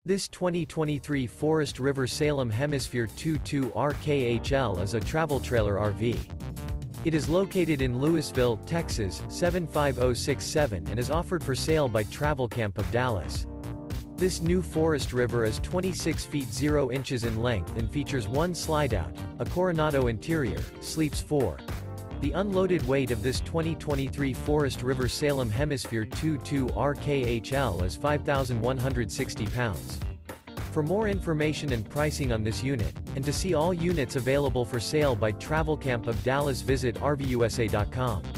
This 2023 Forest River Salem Hemisphere 22 RKHL is a travel trailer RV. It is located in Lewisville, Texas, 75067 and is offered for sale by Travelcamp of Dallas. This new Forest River is 26 feet 0 inches in length and features one slideout, a CORONADO interior, sleeps 4. The unloaded weight of this 2023 Forest River Salem Hemisphere 22 RKHL is 5,160 pounds. For more information and pricing on this unit, and to see all units available for sale by Travelcamp of Dallas, visit RVUSA.com.